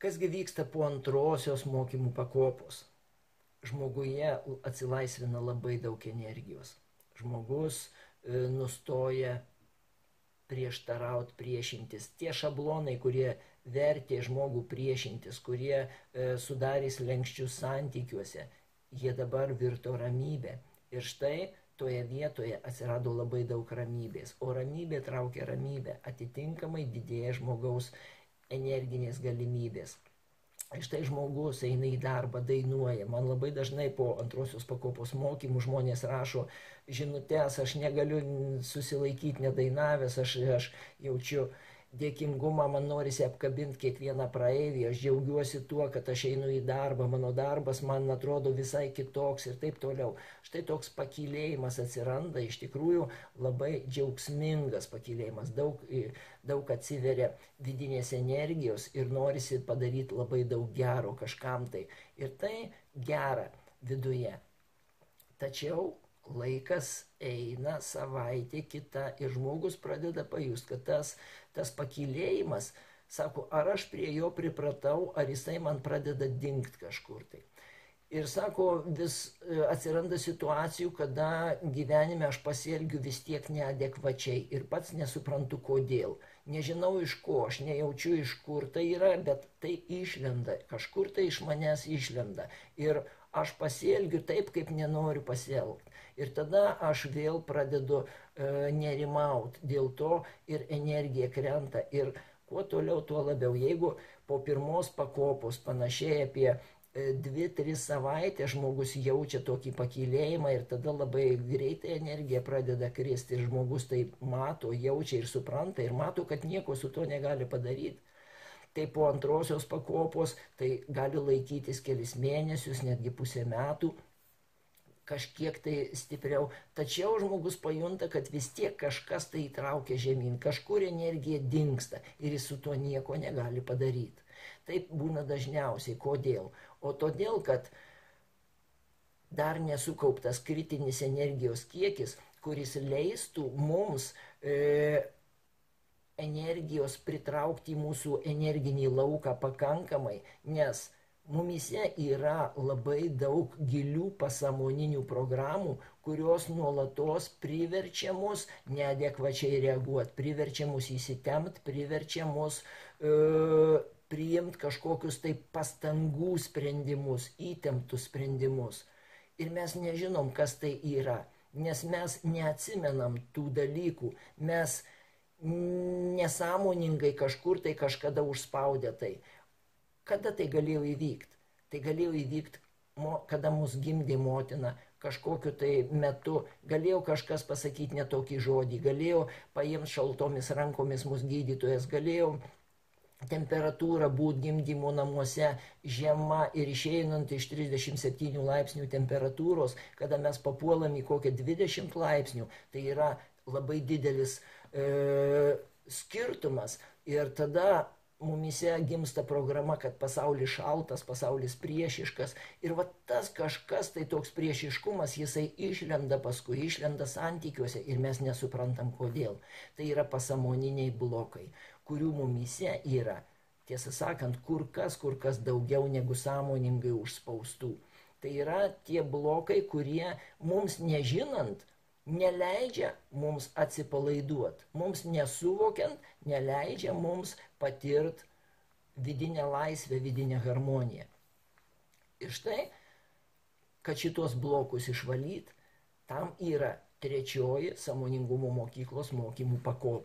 Kasgi vyksta po antrosios mokymų pakopos? Žmoguje atsilaisvina labai daug energijos. Žmogus nustoja prieštarauti, priešintis. Tie šablonai, kurie vertė žmogų priešintis, kurie sudarė slenkščius santykiuose, jie dabar virto ramybė. Ir štai toje vietoje atsirado labai daug ramybės. O ramybė traukia ramybę. Atitinkamai didėja žmogaus energinės galimybės. Štai žmogus eina į darbą, dainuoja. Man labai dažnai po antrosios pakopos mokymų žmonės rašo žinutes, aš negaliu susilaikyti nedainavęs, aš jaučiu dėkingumą, man norisi apkabinti kiekvieną praeivį, aš džiaugiuosi tuo, kad aš einu į darbą, mano darbas man atrodo visai kitoks ir taip toliau. Štai toks pakylėjimas atsiranda, iš tikrųjų labai džiaugsmingas pakylėjimas, daug atsiveria vidinės energijos ir norisi padaryti labai daug gero kažkam tai. Ir tai gera viduje. Tačiau laikas eina, savaitė kita ir žmogus pradeda pajusti, kad tas pakylėjimas, sako, ar aš prie jo pripratau, ar jisai man pradeda dingt kažkur tai. Ir sako, vis atsiranda situacijų, kada gyvenime aš pasielgiu vis tiek neadekvačiai ir pats nesuprantu kodėl. Nežinau iš ko, aš nejaučiu iš kur tai yra, bet tai išlenda, kažkur tai iš manęs išlenda. Ir aš pasielgiu taip, kaip nenoriu pasielgti. Ir tada aš vėl pradedu nerimauti dėl to ir energija krenta. Ir kuo toliau, tuo labiau. Jeigu po pirmos pakopos panašiai apie 2-3 savaitės žmogus jaučia tokį pakylėjimą ir tada labai greitai energija pradeda kristi ir žmogus tai mato, jaučia ir supranta ir mato, kad nieko su to negali padaryti. Tai po antrosios pakopos tai gali laikytis kelis mėnesius, netgi pusę metų, kažkiek tai stipriau. Tačiau žmogus pajunta, kad vis tiek kažkas tai įtraukia žemyn, kažkur energija dingsta ir jis su tuo nieko negali padaryti. Taip būna dažniausiai. Kodėl? O todėl, kad dar nesukauptas kritinis energijos kiekis, kuris leistų mums energijos pritraukti į mūsų energinį lauką pakankamai, nes mumyse yra labai daug gilių pasąmoninių programų, kurios nuolatos priverčia mus neadekvačiai reaguoti, priverčia mus įsitempt, priverčia mus priimti kažkokius tai pastangų sprendimus, įtemptus sprendimus. Ir mes nežinom, kas tai yra, nes mes neatsimenam tų dalykų, mes nesąmoningai kažkur tai kažkada užspaudę tai. Kada tai galėjo įvykti? Tai galėjo įvykti, kada mus gimdė motina, kažkokiu tai metu, galėjo kažkas pasakyti netokį žodį, galėjo paimti šaltomis rankomis mus gydytojas, galėjo temperatūra būti gimdymo namuose žema ir išeinant iš 37 laipsnių temperatūros, kada mes papuolam į kokią 20 laipsnių, tai yra labai didelis skirtumas ir tada mumyse gimsta programa, kad pasaulis šaltas, pasaulis priešiškas ir va tas kažkas tai toks priešiškumas, jisai išlenda paskui, išlenda santykiuose ir mes nesuprantam kodėl. Tai yra pasąmoniniai blokai, kurių mumyse yra, tiesą sakant, kur kas daugiau negu sąmoningai užspaustų. Tai yra tie blokai, kurie mums nežinant, neleidžia mums atsipalaiduoti, mums nesuvokiant, neleidžia mums patirti vidinę laisvę, vidinę harmoniją. Ir štai, kad šitos blokus išvalyti, tam yra trečioji sąmoningumo mokyklos mokymų pakopa.